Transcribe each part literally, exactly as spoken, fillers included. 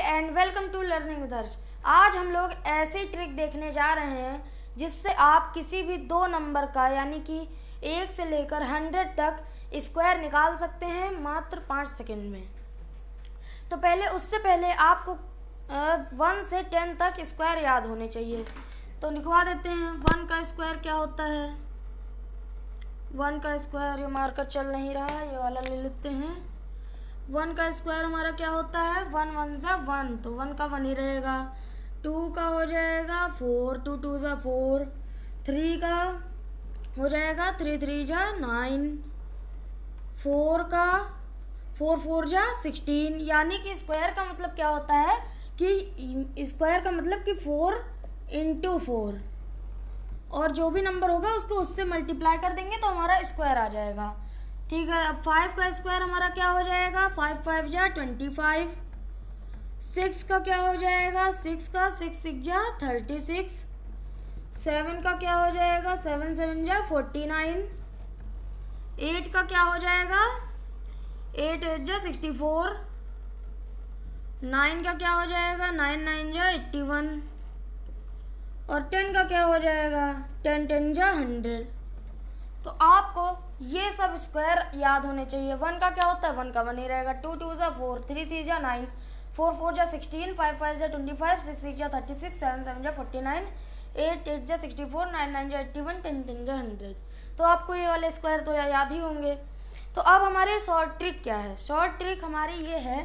And welcome to learning with Harsh. आज हम लोग ऐसी ट्रिक देखने जा रहे हैं जिससे आप किसी भी दो नंबर का यानी कि एक से लेकर हंड्रेड तक स्क्वायर निकाल सकते हैं मात्र पाँच सेकंड में। तो पहले उससे पहले आपको वन से टेन तक स्क्वायर याद होने चाहिए। तो लिखवा देते हैं वन का स्क्वायर क्या होता है। वन का स्क्वायर, ये मार्कर चल नहीं रहा, ये वाला ले लेते हैं। वन का स्क्वायर हमारा क्या होता है, वन वन जा वन, तो वन का वन ही रहेगा। टू का हो जाएगा फोर, टू टू जा फोर। थ्री का हो जाएगा थ्री थ्री जा नाइन। फोर का फोर फोर जा सिक्सटीन। यानी कि स्क्वायर का मतलब क्या होता है कि स्क्वायर का मतलब कि फोर इंटू फोर, और जो भी नंबर होगा उसको उससे मल्टीप्लाई कर देंगे तो हमारा स्क्वायर आ जाएगा। ठीक है, अब फाइव का स्क्वायर हमारा क्या हो जाएगा, फाइव फाइव जा ट्वेंटी फाइव। सिक्स का क्या हो जाएगा, सिक्स का सिक्स सिक्स जा थर्टी सिक्स। सेवन का क्या हो जाएगा, सेवन सेवन जा फोर्टी नाइन। एट का क्या हो जाएगा, एट एट जा सिक्सटी फोर। नाइन का क्या हो जाएगा, नाइन नाइन जा एट्टी वन। और टेन का क्या हो जाएगा, टेन टेन जा हंड्रेड। तो आपको ये सब स्क्वायर याद होने चाहिए। वन का क्या होता है, वन का वन ही रहेगा। टू टू जा फोर, थ्री थ्री जा नाइन, फोर फोर जा सिक्सटीन, फाइव फाइव जा ट्वेंटी फाइव, सिक्स सिक्स जा थर्टी सिक्स, सेवन सेवन जा फोर्टी नाइन, एट एट जा सिक्सटी फोर, नाइन नाइन जा एट्टी वन, टेन टेन जा hundred. तो आपको ये वाले स्क्वायर तो याद ही होंगे। तो अब हमारे शॉर्ट ट्रिक क्या है, शॉर्ट ट्रिक हमारी ये है,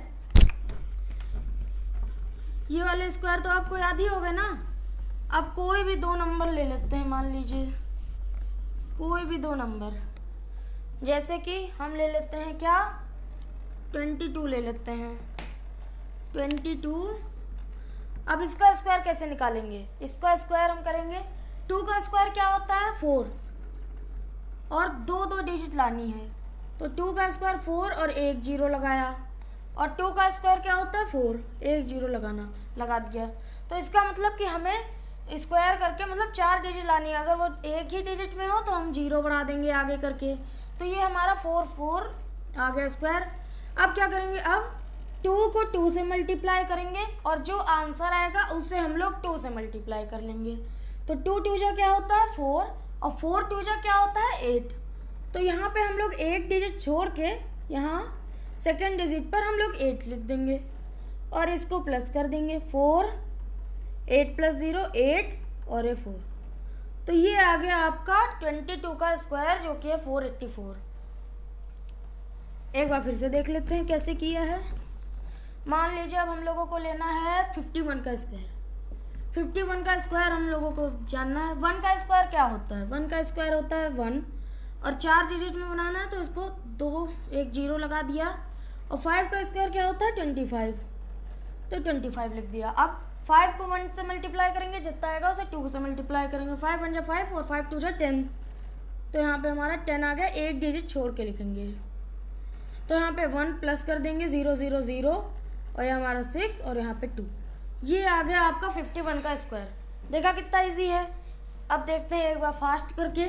ये वाले स्क्वायर तो आपको याद ही होगा ना। अब कोई भी दो नंबर ले लेते हैं, मान लीजिए कोई भी दो नंबर, जैसे कि हम ले लेते हैं क्या, ट्वेंटी टू ले लेते हैं, ट्वेंटी टू। अब इसका स्क्वायर कैसे निकालेंगे, इसका स्क्वायर हम करेंगे, टू का स्क्वायर क्या होता है फोर, और दो दो डिजिट लानी है। तो टू का स्क्वायर फोर और एक जीरो लगाया, और टू का स्क्वायर क्या होता है फोर, एक जीरो लगाना, लगा दिया। तो इसका मतलब कि हमें स्क्वायर करके मतलब चार डिजिट लानी है। अगर वो एक ही डिजिट में हो तो हम जीरो बढ़ा देंगे आगे करके। तो ये हमारा फोर फोर आ गया स्क्वायर। अब क्या करेंगे, अब टू को टू से मल्टीप्लाई करेंगे और जो आंसर आएगा उससे हम लोग टू से मल्टीप्लाई कर लेंगे। तो टू टू जा क्या होता है फोर, और फोर टू जा क्या होता है एट। तो यहाँ पे हम लोग एक डिजिट छोड़ के यहाँ सेकेंड डिजिट पर हम लोग एट लिख देंगे और इसको प्लस कर देंगे। Four, eight plus zero eight, और ये फोर। तो ये आ गया आपका ट्वेंटी टू का स्क्वायर, जो कि है फोर एट्टी फोर। एक बार फिर से देख लेते हैं कैसे किया है। मान लीजिए अब हम लोगों को लेना है फिफ्टी वन का स्क्वायर। फिफ्टी वन का स्क्वायर हम लोगों को जानना है। वन का स्क्वायर क्या होता है, वन का स्क्वायर होता है वन, और चार डिजिट में बनाना है तो इसको दो एक जीरो लगा दिया। और फाइव का स्क्वायर क्या होता है ट्वेंटी फाइव, तो ट्वेंटी फाइव लिख दिया। अब फाइव को वन से मल्टीप्लाई करेंगे, जितना आएगा उसे टू से मल्टीप्लाई करेंगे। फाइव वन जा फाइव और फाइव टू जा टेन, तो यहाँ पे हमारा टेन आ गया। एक डिजिट छोड़ के लिखेंगे तो यहाँ पे वन प्लस कर देंगे, ज़ीरो ज़ीरो ज़ीरो, और ये हमारा सिक्स, और यहाँ पे टू। ये आ गया आपका फिफ्टी वन का स्क्वायर। देखा कितना इजी है। अब देखते हैं एक बार फास्ट करके।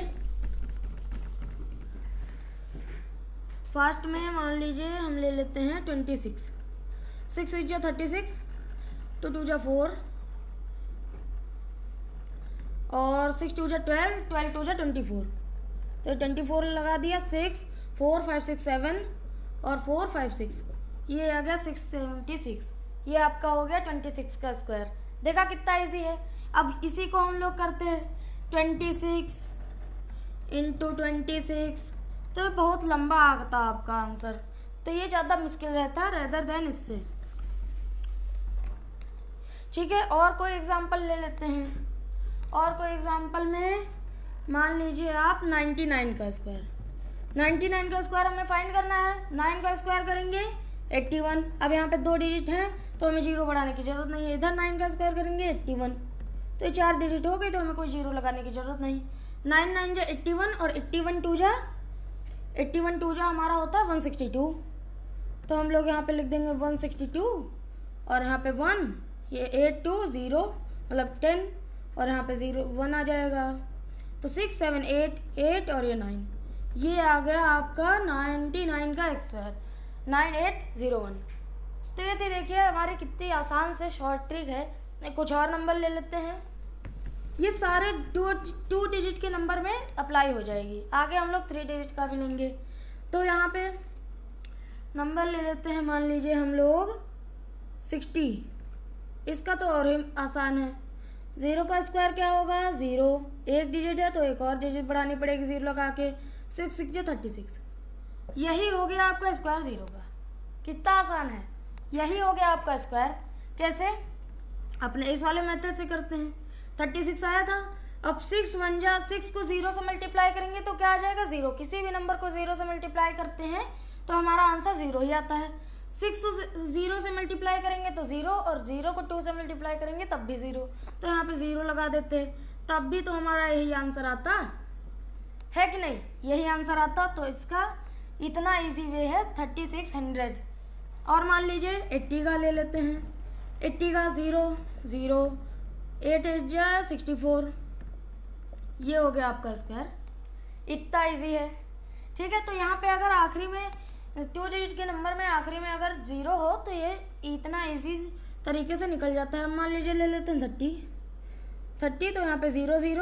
फास्ट में मान लीजिए हम ले लेते हैं ट्वेंटी सिक्स। सिक्स सिक्स जा थर्टी सिक्स, टू टू जा फोर, और सिक्स टू जा ट्वेल्व, ट्वेल्व टू जा ट्वेंटी फोर, तो ट्वेंटी फोर लगा दिया। Six four five six seven, और फोर फाइव सिक्स, ये आ गया सिक्स सेवेंटी सिक्स। ये आपका हो गया ट्वेंटी सिक्स का स्क्वायर। देखा कितना इजी है। अब इसी को हम लोग करते हैं twenty six into twenty six, तो बहुत लंबा आता आपका आंसर, तो ये ज़्यादा मुश्किल रहता है रेदर देन इससे। ठीक है, और कोई एग्जांपल ले लेते हैं। और कोई एग्जांपल में मान लीजिए आप नाइन्टी नाइन का स्क्वायर। नाइन्टी नाइन का स्क्वायर हमें फाइंड करना है। नाइन का स्क्वायर करेंगे एट्टी वन। अब यहाँ पे दो डिजिट हैं तो हमें जीरो बढ़ाने की ज़रूरत नहीं है। इधर नाइन का स्क्वायर करेंगे एट्टी वन, तो ये चार डिजिट हो गई तो हमें कोई जीरो लगाने की ज़रूरत नहीं। नाइन नाइन जा एट्टी वन, और एट्टी वन टू जा एट्टी वन टू जा हमारा होता है वन सिक्सटी टू। तो हम लोग यहाँ पे लिख देंगे वन सिक्सटी टू, और यहाँ पे वन, ये एट टू ज़ीरो मतलब टेन, और यहाँ पे ज़ीरो वन आ जाएगा। तो सिक्स सेवन एट एट, और ये नाइन। ये आ गया आपका नाइन्टी नाइन का square, nine eight zero one. तो ये थी देखिए हमारी कितनी आसान से शॉर्ट ट्रिक है। कुछ और नंबर ले लेते हैं, ये सारे टू टू डिजिट के नंबर में अप्लाई हो जाएगी। आगे हम लोग थ्री डिजिट का भी लेंगे। तो यहाँ पे नंबर ले लेते हैं, मान लीजिए हम लोग सिक्सटी। इसका तो और ही आसान है, ज़ीरो का स्क्वायर क्या होगा, ज़ीरो। एक डिजिट है तो एक और डिजिट बढ़ानी पड़ेगी ज़ीरो लगा के, सिक्स सिक्स जो थर्टी सिक्स। यही हो गया आपका स्क्वायर ज़ीरो का। कितना आसान है, यही हो गया आपका स्क्वायर। कैसे, अपने इस वाले मेथड से करते हैं। थर्टी सिक्स आया था, अब सिक्स वन जा सिक्स को ज़ीरो से मल्टीप्लाई करेंगे तो क्या आ जाएगा, ज़ीरो। किसी भी नंबर को ज़ीरो से मल्टीप्लाई करते हैं तो हमारा आंसर ज़ीरो ही आता है। सिक्स को ज़ीरो से मल्टीप्लाई करेंगे तो ज़ीरो, और ज़ीरो को टू से मल्टीप्लाई करेंगे तब भी ज़ीरो। तो यहाँ पे ज़ीरो लगा देते, तब भी तो हमारा यही आंसर आता है कि नहीं, यही आंसर आता। तो इसका इतना इजी वे है थर्टी सिक्स हंड्रेड। और मान लीजिए एट्टी का ले लेते हैं। एट्टी का ज़ीरो ज़ीरो, एट एट जा सिक्सटी फोर, ये हो गया आपका स्क्वायर। इतना इजी है, ठीक है। तो यहाँ पे अगर आखिरी में टू डिजिट के नंबर में आखिरी में अगर ज़ीरो हो तो ये इतना इजी तरीके से निकल जाता है। अब मान लीजिए ले लेते हैं थर्टी थर्टी, तो यहाँ पे ज़ीरो ज़ीरो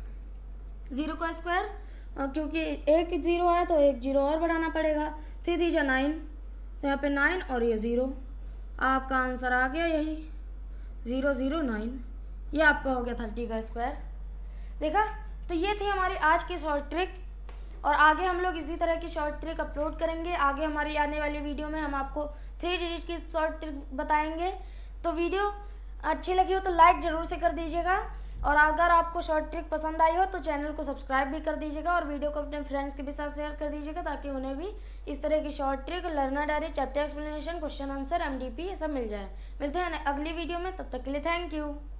ज़ीरो का स्क्वायर, क्योंकि एक ज़ीरो है तो एक ज़ीरो और बढ़ाना पड़ेगा। थ्री थ्री जा नाइन, तो यहाँ पे नाइन और ये ज़ीरो, आपका आंसर आ गया यही ज़ीरो ज़ीरो नाइन। ये आपका हो गया थर्टी का स्क्वायर। देखा, तो ये थी हमारी आज की शॉर्ट ट्रिक। और आगे हम लोग इसी तरह की शॉर्ट ट्रिक अपलोड करेंगे। आगे हमारी आने वाली वीडियो में हम आपको थ्री डिजिट की शॉर्ट ट्रिक बताएंगे। तो वीडियो अच्छी लगी हो तो लाइक ज़रूर से कर दीजिएगा, और अगर आपको शॉर्ट ट्रिक पसंद आई हो तो चैनल को सब्सक्राइब भी कर दीजिएगा, और वीडियो को अपने फ्रेंड्स के भी साथ शेयर कर दीजिएगा, ताकि उन्हें भी इस तरह की short trick, learner diary, chapter explanation, question answer, M D P ये सब मिल जाए। मिलते हैं अगली वीडियो में, तब तक के लिए थैंक यू।